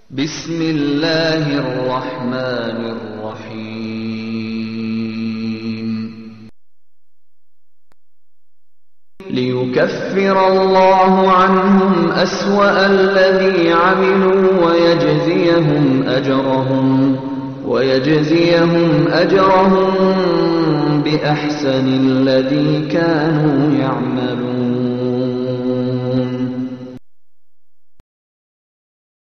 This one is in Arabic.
بسم الله الرحمن الرحيم ليكفر الله عنهم أسوأ الذي عملوا ويجزيهم أجرهم بأحسن الذي كانوا يعملون